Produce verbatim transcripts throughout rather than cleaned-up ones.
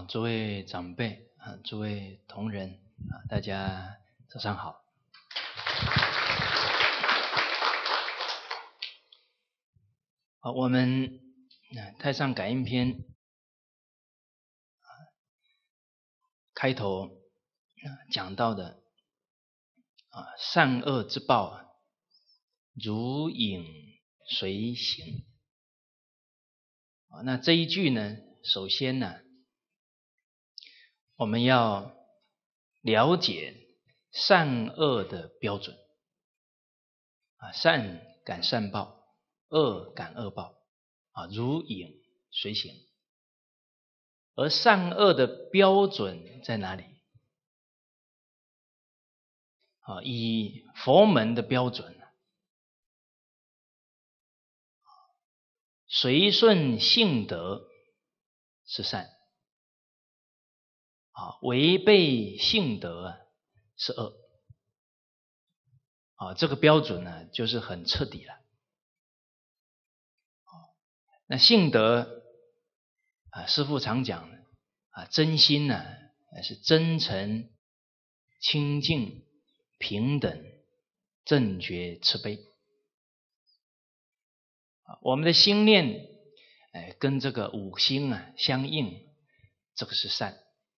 好，诸位长辈啊，诸位同仁啊，大家早上好。好，我们太上感应篇开头讲到的啊，善恶之报如影随形。那这一句呢，首先呢，我们要了解善恶的标准啊，善感善报，恶感恶报啊，如影随形。而善恶的标准在哪里？啊，以佛门的标准，随顺性德是善，啊，违背性德是恶。啊，这个标准呢，就是很彻底了。那性德啊，师父常讲啊，真心呢是真诚、清净、平等、正觉、慈悲。我们的心念哎跟这个五心啊相应，这个是善。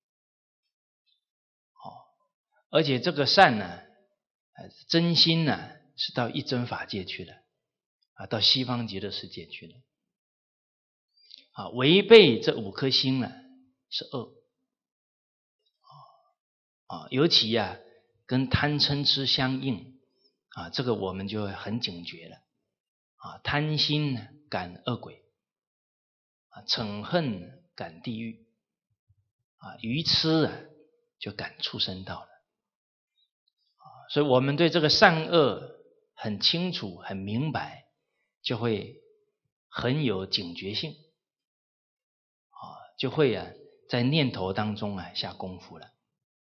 哦，而且这个善呢，真心呢是到一真法界去了啊，到西方极乐世界去了。啊，违背这五颗心呢是恶。啊，尤其啊跟贪嗔痴相应啊，这个我们就很警觉了。啊，贪心感恶鬼，啊，嗔恨感地狱，啊，愚痴啊就感畜生道了。啊，所以我们对这个善恶很清楚、很明白，就会很有警觉性。啊，就会啊在念头当中啊下功夫了。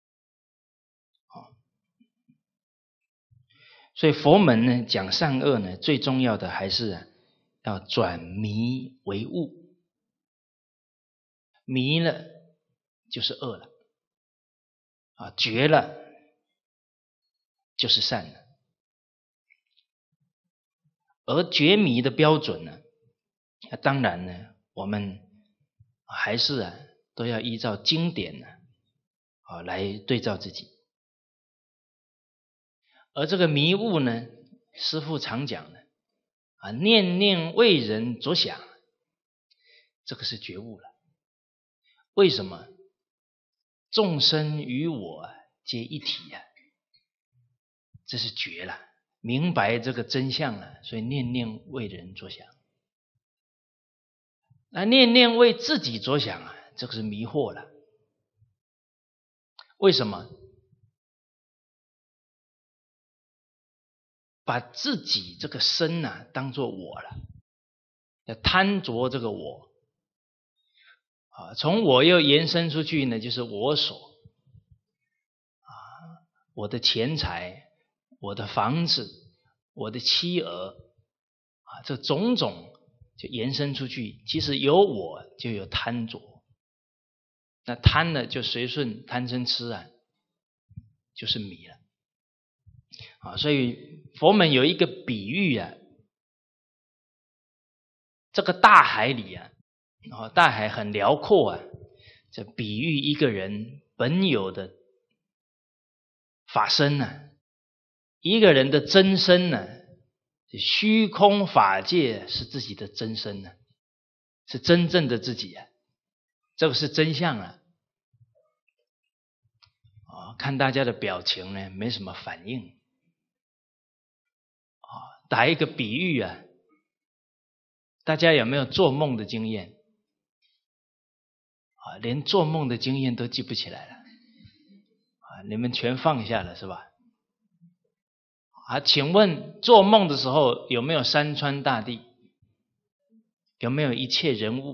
所以佛门呢讲善恶呢，最重要的还是啊要转迷为悟。迷了就是恶了，啊，觉了就是善了。而觉迷的标准呢，当然呢，我们还是啊都要依照经典呢啊来对照自己。而这个迷悟呢，师父常讲的啊，念念为人着想，这个是觉悟了。为什么？众生与我皆一体啊，这是觉了，明白这个真相了，所以念念为人着想。那念念为自己着想啊，这个是迷惑了。为什么？把自己这个身啊当作我了，要贪着这个我啊，从我又延伸出去呢，就是我所啊，我的钱财，我的房子，我的妻儿啊，这种种就延伸出去。其实有我就有贪着，那贪呢就随顺贪嗔痴啊，就是迷了啊。所以佛门有一个比喻啊，这个大海里啊，哦，大海很辽阔啊，这比喻一个人本有的法身呢、啊，一个人的真身呢、啊，虚空法界是自己的真身呢、啊，是真正的自己啊，这个是真相啊。哦，看大家的表情呢，没什么反应。哦，打一个比喻啊，大家有没有做梦的经验？啊，连做梦的经验都记不起来了。啊，你们全放下了是吧？啊，请问做梦的时候有没有山川大地？有没有一切人物？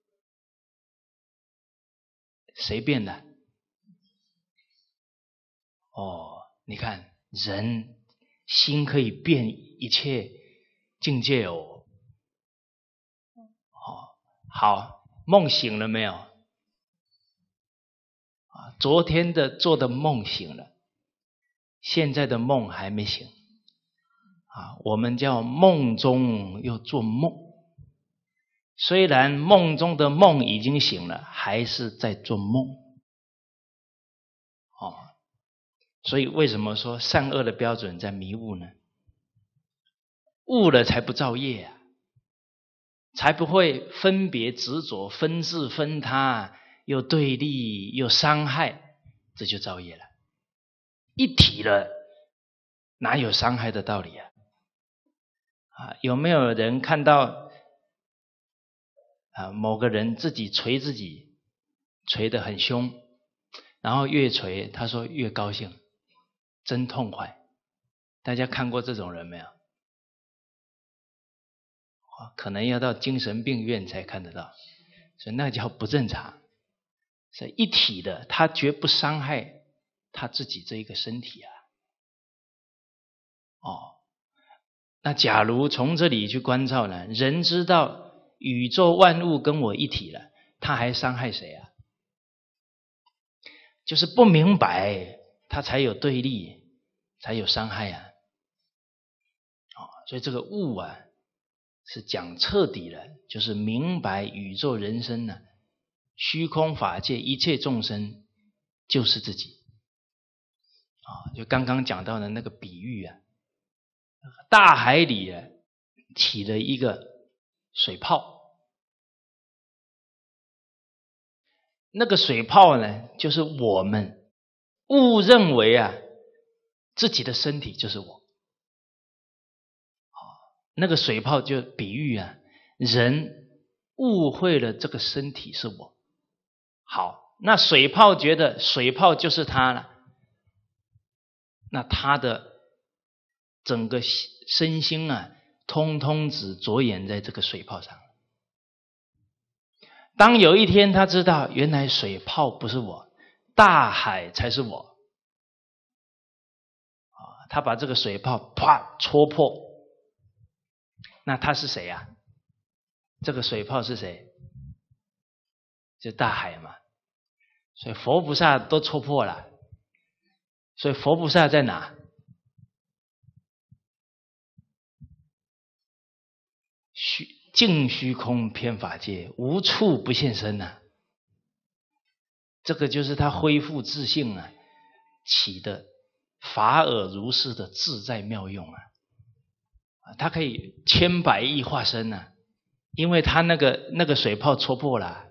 谁变的？哦，你看人心可以变一切境界哦。哦，好，梦醒了没有？ 啊，昨天的做的梦醒了，现在的梦还没醒啊，我们叫梦中又做梦。虽然梦中的梦已经醒了，还是在做梦。哦，所以为什么说善恶的标准在迷悟呢？悟了才不造业啊，才不会分别执着、分自分他，又对立又伤害，这就造业了。一体了，哪有伤害的道理啊？啊，有没有人看到啊某个人自己捶自己，捶得很凶，然后越捶他说越高兴，真痛快？大家看过这种人没有？可能要到精神病院才看得到，所以那叫不正常。所以一体的，他绝不伤害他自己这一个身体啊。哦，那假如从这里去关照呢，人知道宇宙万物跟我一体了，他还伤害谁啊？就是不明白，他才有对立，才有伤害啊。哦，所以这个悟啊，是讲彻底了，就是明白宇宙人生呢、啊，虚空法界一切众生就是自己。啊，就刚刚讲到的那个比喻啊，大海里啊起了一个水泡，那个水泡呢，就是我们误认为啊自己的身体就是我。那个水泡就比喻啊，人误会了这个身体是我。好，那水泡觉得水泡就是他了，那他的整个身心啊，通通只着眼在这个水泡上。当有一天他知道原来水泡不是我，大海才是我，他把这个水泡啪戳破，那他是谁啊？这个水泡是谁？就大海嘛。所以佛菩萨都戳破了，所以佛菩萨在哪？虚净虚空遍法界，无处不现身啊。这个就是他恢复自性啊起的法尔如是的自在妙用啊。他可以千百亿化身啊，因为他那个那个水泡戳破了，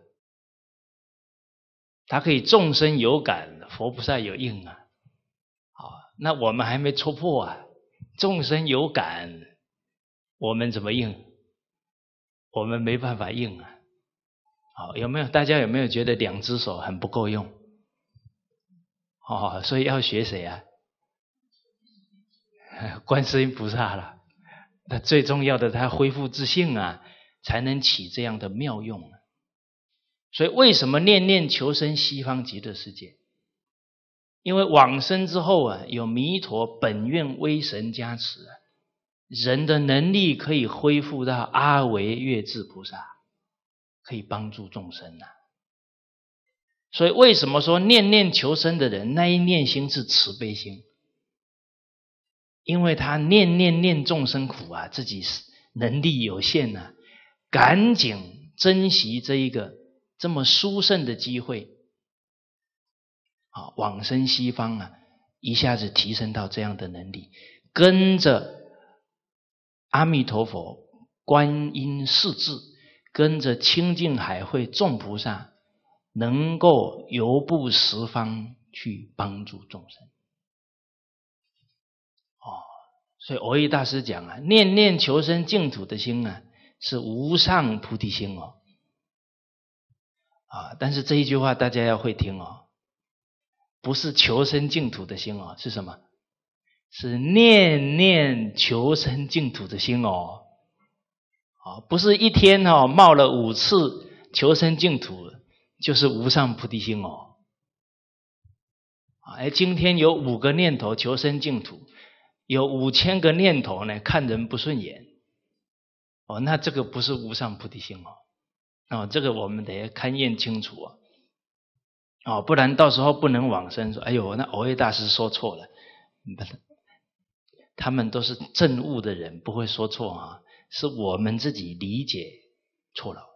他可以众生有感，佛菩萨有应啊。好，那我们还没戳破啊，众生有感，我们怎么应？我们没办法应啊。好，有没有大家有没有觉得两只手很不够用？哦，所以要学谁啊？观世音菩萨了。那最重要的，他恢复自性啊，才能起这样的妙用啊。所以为什么念念求生西方极乐世界？因为往生之后啊，有弥陀本愿威神加持啊，人的能力可以恢复到阿维月智菩萨，可以帮助众生啊。所以为什么说念念求生的人，那一念心是慈悲心？因为他念念念众生苦啊，自己能力有限啊，赶紧珍惜这一个这么殊胜的机会啊，往生西方啊，一下子提升到这样的能力，跟着阿弥陀佛、观音势至，跟着清净海会众菩萨，能够游步十方去帮助众生。哦，所以蕅益大师讲啊，念念求生净土的心啊，是无上菩提心哦。啊，但是这一句话大家要会听哦，不是求生净土的心哦，是什么？是念念求生净土的心哦。啊，不是一天哦冒了五次求生净土就是无上菩提心哦。哎，今天有五个念头求生净土，有五千个念头呢看人不顺眼，哦，那这个不是无上菩提心哦。哦，这个我们得勘验清楚哦。 哦，不然到时候不能往生，说哎呦，那藕益大师说错了。他们都是证悟的人，不会说错啊，是我们自己理解错了。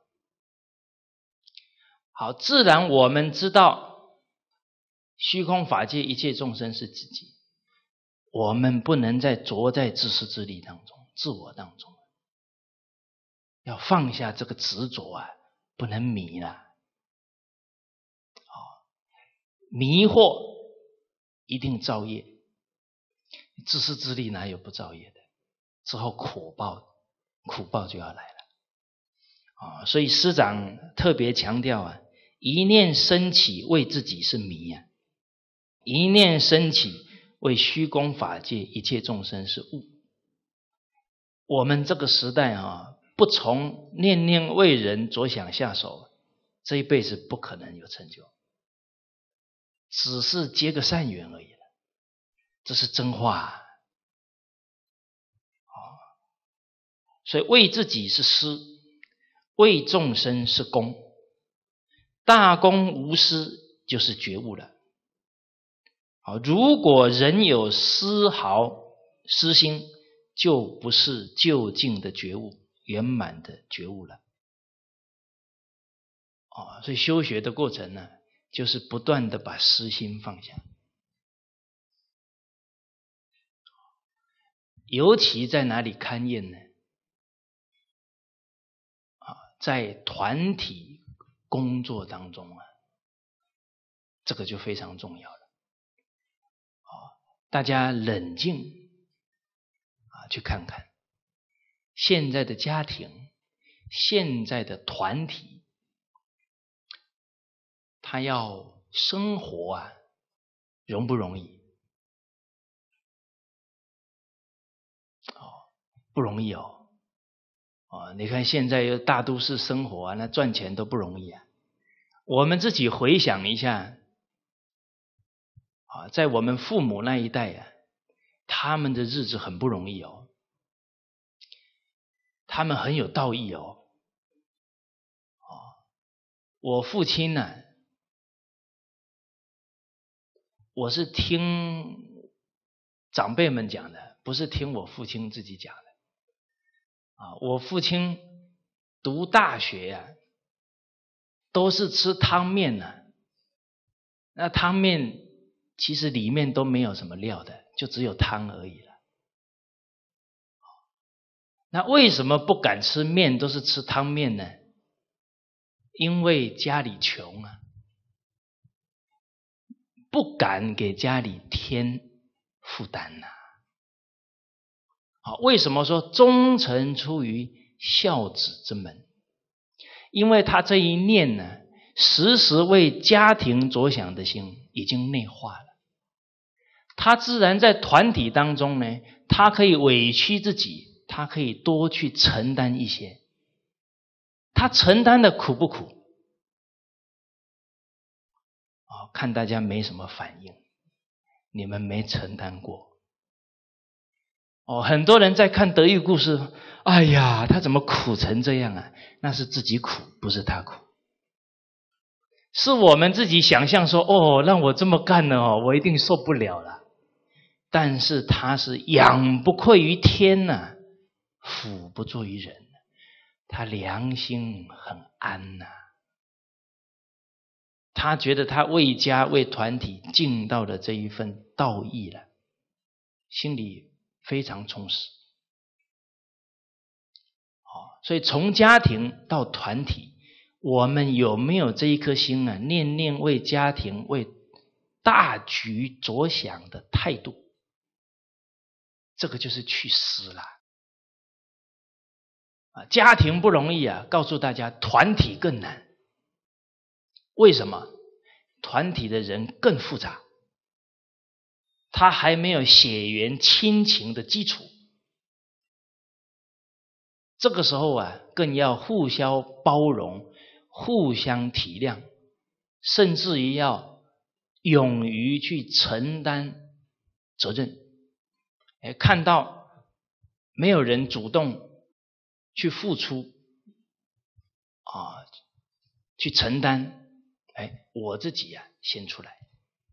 好，自然我们知道虚空法界一切众生是自己，我们不能再着在自私自利当中，自我当中，要放下这个执着啊，不能迷了。哦，迷惑一定造业，自私自利哪有不造业的？之后苦报，苦报就要来了。啊，所以师长特别强调啊，一念升起为自己是迷啊，一念升起为虚空法界一切众生是悟。我们这个时代啊，不从念念为人着想下手，这一辈子不可能有成就，只是结个善缘而已了。这是真话啊。所以为自己是施，为众生是功，大功无私就是觉悟了。好，如果人有丝毫私心，就不是究竟的觉悟，圆满的觉悟了。哦，所以修学的过程呢，就是不断的把私心放下。尤其在哪里勘验呢？在团体工作当中啊，这个就非常重要了。大家冷静啊，去看看现在的家庭，现在的团体，他要生活啊，容不容易？哦，不容易哦。哦，你看现在有大都市生活啊，那赚钱都不容易啊。我们自己回想一下啊，在我们父母那一代啊，他们的日子很不容易哦，他们很有道义哦。哦，我父亲呢、啊，我是听长辈们讲的，不是听我父亲自己讲的。啊，我父亲读大学呀、啊，都是吃汤面呢、啊。那汤面其实里面都没有什么料的，就只有汤而已了。那为什么不敢吃面，都是吃汤面呢？因为家里穷啊，不敢给家里添负担呐、啊。好，为什么说忠臣出于孝子之门？因为他这一念呢，时时为家庭着想的心已经内化了。他自然在团体当中呢，他可以委屈自己，他可以多去承担一些。他承担的苦不苦？哦，看大家没什么反应，你们没承担过。哦，很多人在看德育故事，哎呀，他怎么苦成这样啊？那是自己苦，不是他苦。是我们自己想象说，哦，让我这么干了哦，我一定受不了了。但是他是仰不愧于天呐、啊，俯不作于人，他良心很安呐、啊。他觉得他为家为团体尽到了这一份道义了，心里非常充实。所以从家庭到团体，我们有没有这一颗心啊？念念为家庭为大局着想的态度，这个就是去私了。啊，家庭不容易啊，告诉大家，团体更难。为什么？团体的人更复杂，他还没有血缘亲情的基础。这个时候啊，更要互相包容，互相体谅，甚至于要勇于去承担责任。哎，看到没有人主动去付出啊，去承担， 哎，我自己呀、啊、先出来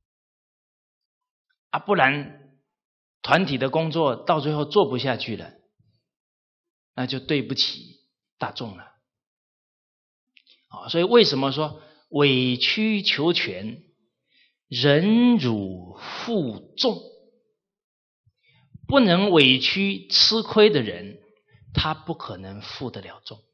啊，不然团体的工作到最后做不下去了，那就对不起大众了啊。所以为什么说委曲求全，忍辱负重？不能委屈吃亏的人，他不可能负得了重。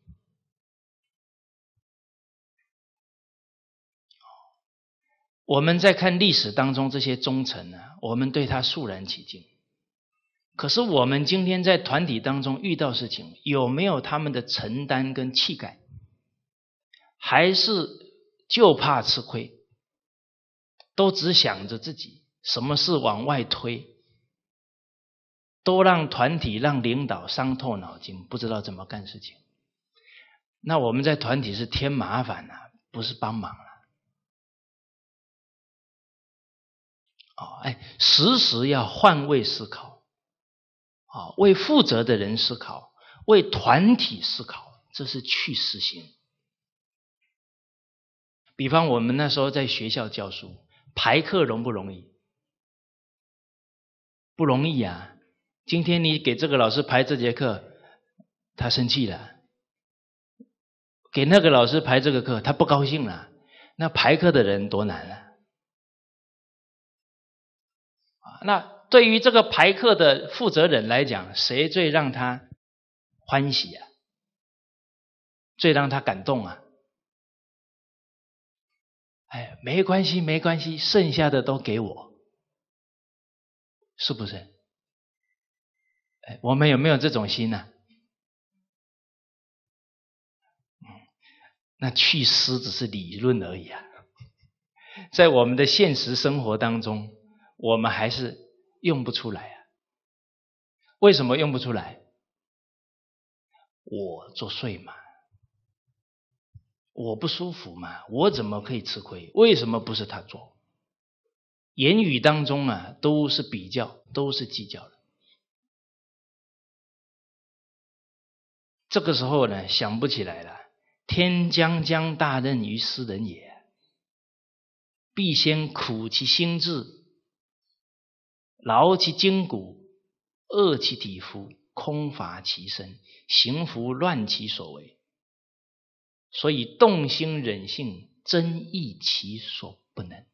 我们在看历史当中这些忠臣呢，我们对他肃然起敬。可是我们今天在团体当中遇到事情，有没有他们的承担跟气概？还是就怕吃亏，都只想着自己，什么事往外推，都让团体让领导伤透脑筋，不知道怎么干事情。那我们在团体是添麻烦啊，不是帮忙啊。哦，哎，时时要换位思考，啊，为负责的人思考，为团体思考，这是去私心。比方我们那时候在学校教书，排课容不容易？不容易啊！今天你给这个老师排这节课，他生气了；给那个老师排这个课，他不高兴了。那排课的人多难啊！那对于这个排课的负责人来讲，谁最让他欢喜啊？最让他感动啊？哎，没关系，没关系，剩下的都给我，是不是？哎，我们有没有这种心呢、啊？嗯，那去私只是理论而已啊，在我们的现实生活当中，我们还是用不出来啊。为什么用不出来？我作祟嘛，我不舒服嘛，我怎么可以吃亏？为什么不是他做？言语当中啊，都是比较，都是计较的。这个时候呢，想不起来了。天将降大任于斯人也，必先苦其心志，劳其筋骨，饿其体肤，空乏其身，行拂乱其所为。所以动心忍性，真亦其所不能。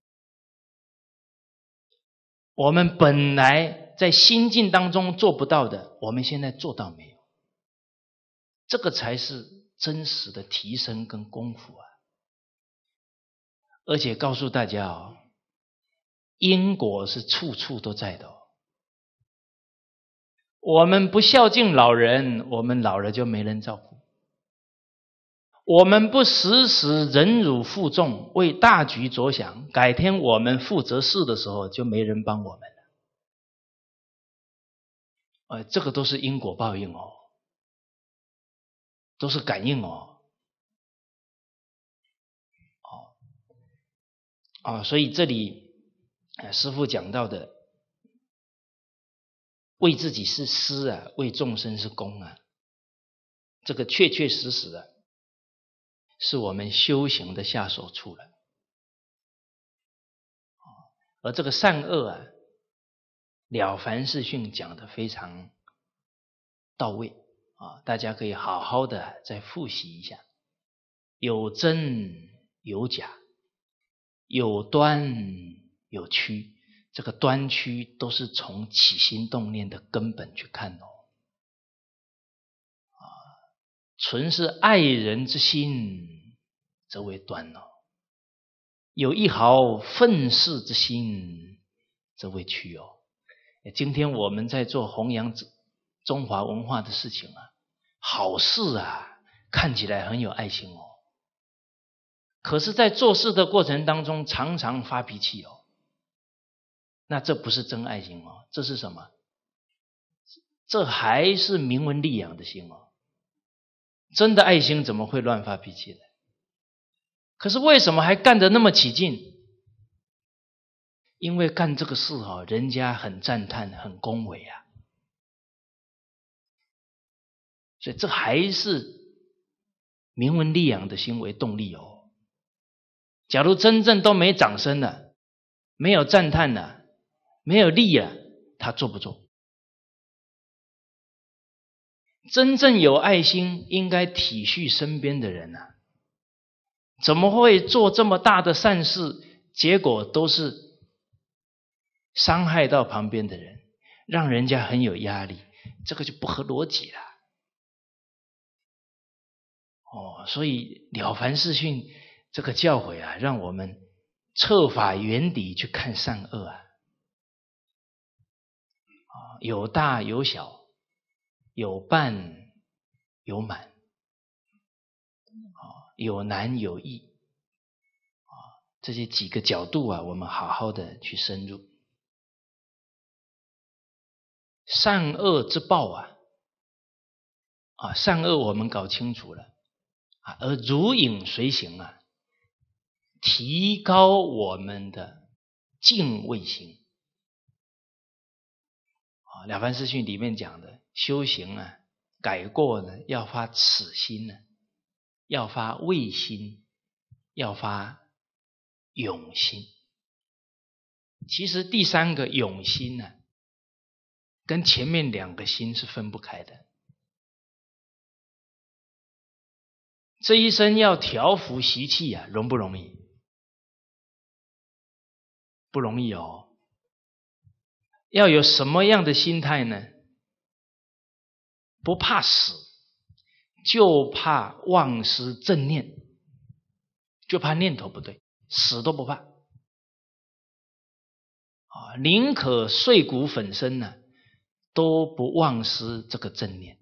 我们本来在心境当中做不到的，我们现在做到没有？这个才是真实的提升跟功夫啊！而且告诉大家哦，因果是处处都在的哦。我们不孝敬老人，我们老了就没人照顾；我们不时时忍辱负重，为大局着想，改天我们负责事的时候，就没人帮我们了。呃，这个都是因果报应哦，都是感应哦。哦，哦，所以这里师父讲到的，为自己是私啊，为众生是公啊，这个确确实实啊，是我们修行的下手处了。而这个善恶啊，了凡四训讲得非常到位啊，大家可以好好的再复习一下。有真有假，有端有曲，这个端曲都是从起心动念的根本去看哦。啊，纯是爱人之心，则为端哦；有一毫愤世之心，则为曲哦。今天我们在做弘扬中华文化的事情啊，好事啊，看起来很有爱心哦。可是在做事的过程当中常常发脾气哦，那这不是真爱心哦，这是什么？这还是名闻利养的心哦。真的爱心怎么会乱发脾气呢？可是为什么还干得那么起劲？因为干这个事哦，人家很赞叹，很恭维啊，所以这还是名闻利养的心为动力哦。 假如真正都没掌声了，没有赞叹了，没有力了，他做不做？真正有爱心，应该体恤身边的人啊，怎么会做这么大的善事，结果都是伤害到旁边的人，让人家很有压力，这个就不合逻辑了。哦，所以《了凡四训》这个教诲啊，让我们彻法远底去看善恶啊，有大有小，有半有满，有难有易，这些几个角度啊，我们好好的去深入。善恶之报啊，啊，善恶我们搞清楚了啊，而如影随形啊，提高我们的敬畏心。啊，《了凡四训》里面讲的修行啊，改过呢要发此心呢，要发畏心，要发勇心。其实第三个勇心呢，跟前面两个心是分不开的。这一生要调伏习气啊，容不容易？不容易哦。要有什么样的心态呢？不怕死，就怕忘失正念，就怕念头不对，死都不怕。啊，宁可碎骨粉身呢，都不忘失这个正念。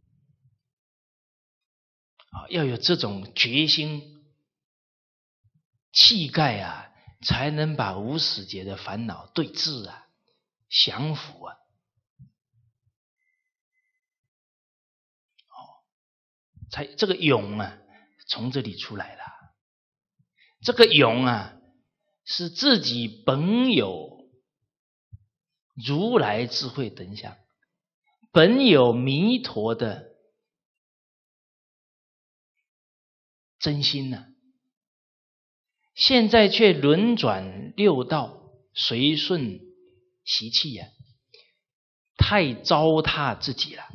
啊，要有这种决心、气概啊，才能把无始劫的烦恼对治啊、降服啊。哦，才这个勇啊，从这里出来了。这个勇啊，是自己本有如来智慧等相，本有弥陀的真心啊，现在却轮转六道，随顺习气啊，太糟蹋自己了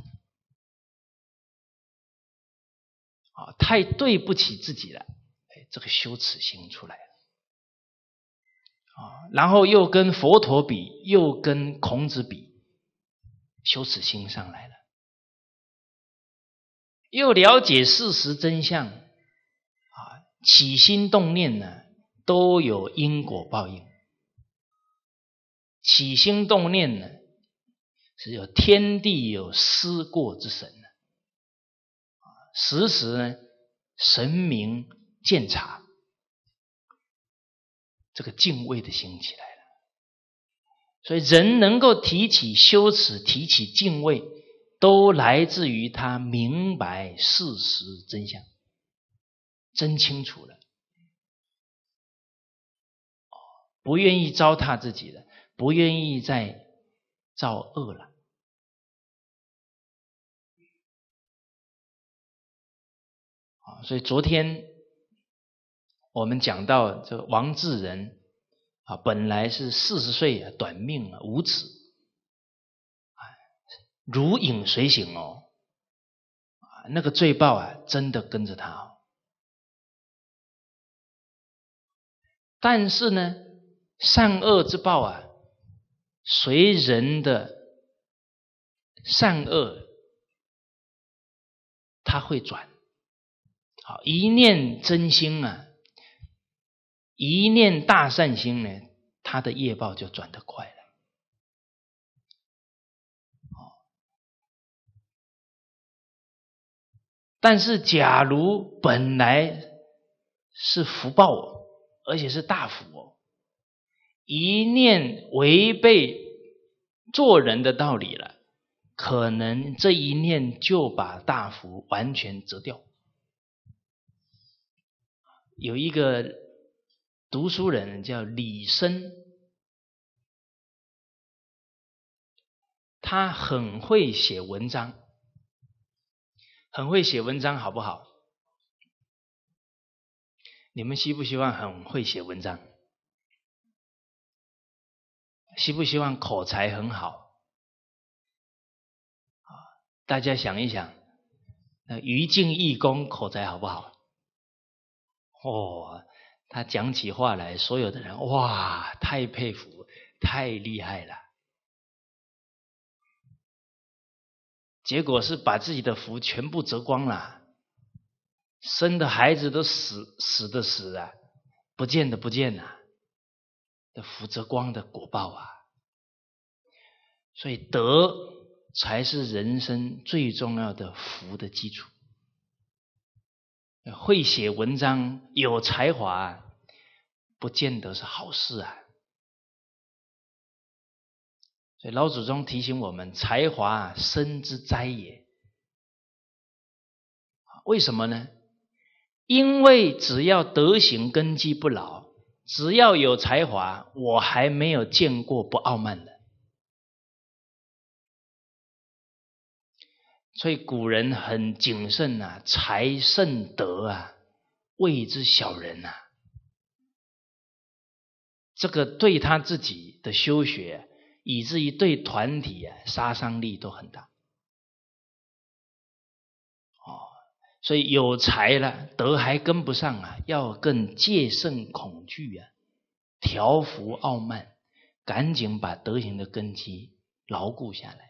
啊，太对不起自己了。哎，这个羞耻心出来了啊，然后又跟佛陀比，又跟孔子比，羞耻心上来了，又了解事实真相啊，起心动念呢，都有因果报应。起心动念呢，是有天地有思过之神呢，时时呢神明鉴察，这个敬畏的心起来了。所以人能够提起羞耻，提起敬畏，都来自于他明白事实真相，真清楚了，不愿意糟蹋自己了，不愿意再造恶了。所以昨天我们讲到这个王志仁啊，本来是四十岁啊，短命啊，无子，如影随形哦，啊，那个罪报啊，真的跟着他哦。但是呢，善恶之报啊，随人的善恶，他会转。好，一念真心啊，一念大善心呢，他的业报就转得快了。但是假如本来是福报，而且是大福哦，一念违背做人的道理了，可能这一念就把大福完全折掉。有一个读书人叫李绅，他很会写文章，很会写文章好不好？ 你们希不希望很会写文章？希不希望口才很好？大家想一想，那于静义公口才好不好？哦，他讲起话来，所有的人哇，太佩服，太厉害了。结果是把自己的福全部折光了，生的孩子都死死的死啊，不见的不见啊，这福折光的果报啊。所以德才是人生最重要的福的基础。会写文章有才华不见得是好事啊。所以老祖宗提醒我们，才华生之灾也。为什么呢？因为只要德行根基不牢，只要有才华，我还没有见过不傲慢的。所以古人很谨慎啊，才胜德啊，谓之小人啊。这个对他自己的修学，以至于对团体啊，杀伤力都很大。哦，所以有才了，德还跟不上啊，要更戒慎恐惧啊，调伏傲慢，赶紧把德行的根基牢固下来。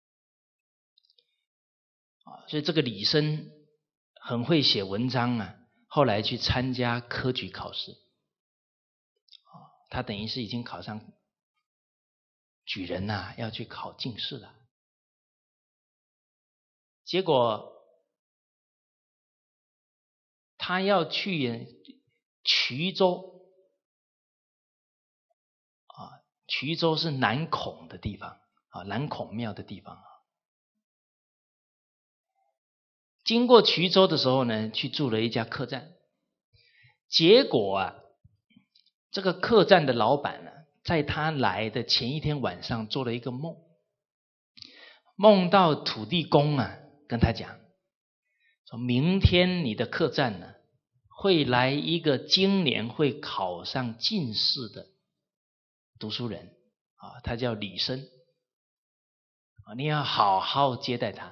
所以这个李绅很会写文章啊，后来去参加科举考试，他等于是已经考上举人呐、啊，要去考进士了。结果他要去衢州啊，衢州是南孔的地方啊，南孔庙的地方。经过衢州的时候呢，去住了一家客栈。结果啊，这个客栈的老板呢、啊，在他来的前一天晚上做了一个梦，梦到土地公啊，跟他讲，说明天你的客栈呢，会来一个今年会考上进士的读书人啊，他叫李绅啊，你要好好接待他。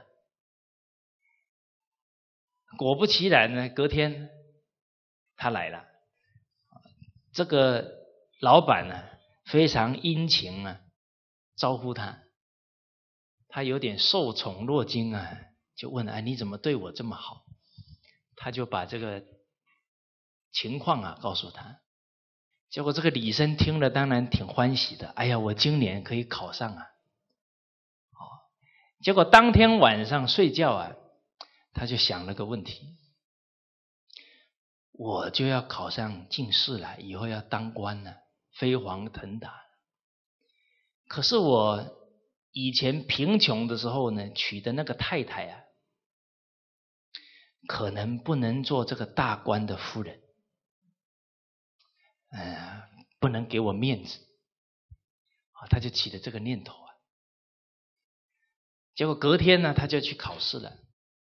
果不其然呢，隔天他来了。这个老板呢，非常殷勤啊，招呼他。他有点受宠若惊啊，就问：哎，你怎么对我这么好？他就把这个情况啊告诉他。结果这个李绅听了，当然挺欢喜的。哎呀，我今年可以考上啊！哦，结果当天晚上睡觉啊，他就想了个问题：我就要考上进士了，以后要当官了，飞黄腾达。可是我以前贫穷的时候呢，娶的那个太太啊，可能不能做这个大官的夫人，呃，不能给我面子，他就起了这个念头啊。结果隔天呢，他就去考试了。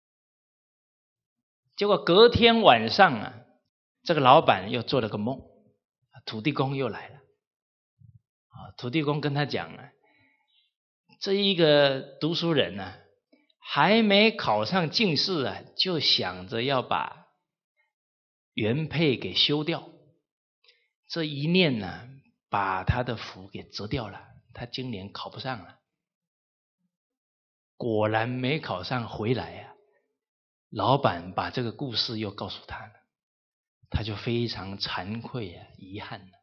结果隔天晚上啊，这个老板又做了个梦，土地公又来了。土地公跟他讲啊，这一个读书人呢、啊，还没考上进士啊，就想着要把原配给休掉，这一念呢，把他的福给折掉了，他今年考不上了。果然没考上回来啊，老板把这个故事又告诉他了，他就非常惭愧啊，遗憾了。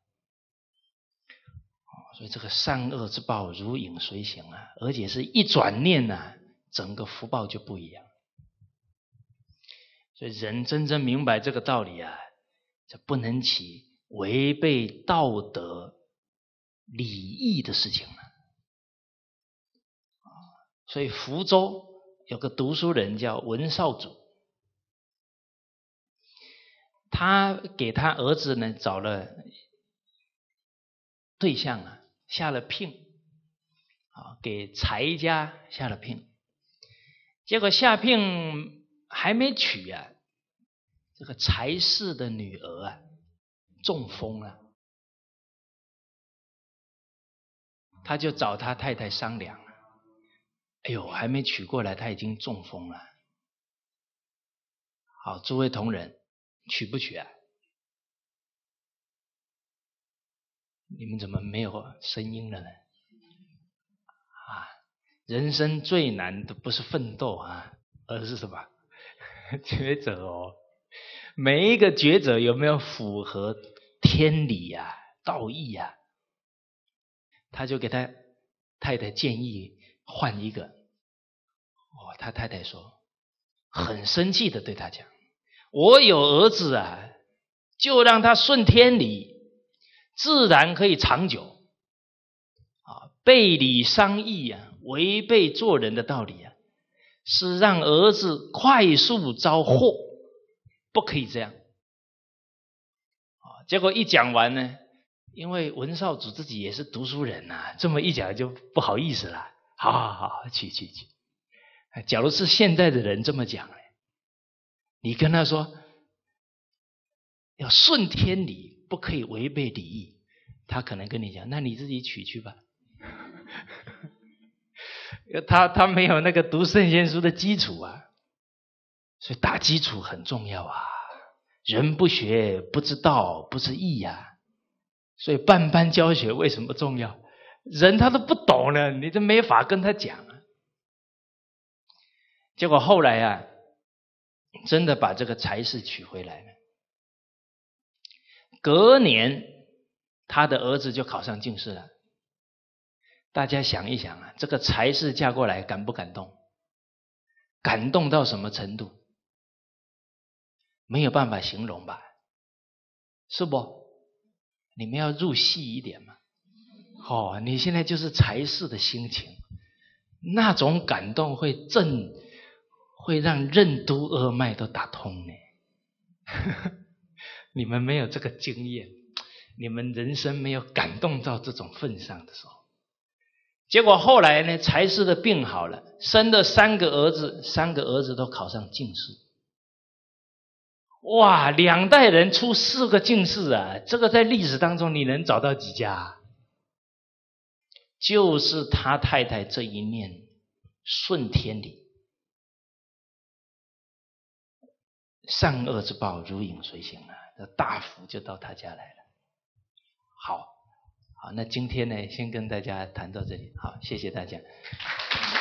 所以这个善恶之报如影随形啊，而且是一转念啊，整个福报就不一样。所以人真正明白这个道理啊，这不能起违背道德礼义的事情了。所以福州有个读书人叫文少主，他给他儿子呢找了对象啊，下了聘啊，给财家下了聘。结果下聘还没娶啊， 这个柴氏的女儿啊中风了，他就找他太太商量，哎呦，还没娶过来，他已经中风了。好，诸位同仁，娶不娶啊？你们怎么没有声音了呢？啊，人生最难的不是奋斗啊，而是什么？抉择哦。每一个抉择有没有符合天理啊、道义啊？他就给他太太建议换一个。哦，他太太说，很生气的对他讲，我有儿子啊，就让他顺天理，自然可以长久啊。背礼伤义啊，违背做人的道理啊，是让儿子快速遭祸，不可以这样啊。结果一讲完呢，因为文少主自己也是读书人啊，这么一讲就不好意思了。好好好，去去去。假如是现在的人这么讲，你跟他说要顺天理，不可以违背礼义，他可能跟你讲，那你自己娶去吧。他他没有那个读圣贤书的基础啊，所以打基础很重要啊。人不学不知道，不知义啊。所以办班教学为什么重要？人他都不懂了，你都没法跟他讲啊。结果后来啊，真的把这个柴氏娶回来了。隔年，他的儿子就考上进士了。大家想一想啊，这个柴氏嫁过来感不感动？感动到什么程度？没有办法形容吧？是不？你们要入戏一点嘛。哦，你现在就是柴氏的心情，那种感动会震，会让任督二脉都打通呢。你们没有这个经验，你们人生没有感动到这种份上的时候。结果后来呢，柴氏的病好了，生了三个儿子，三个儿子都考上进士。哇，两代人出四个进士啊，这个在历史当中你能找到几家？就是他太太这一念顺天理，善恶之报如影随形啊，这大福就到他家来了。好，好，那今天呢，先跟大家谈到这里，好，谢谢大家。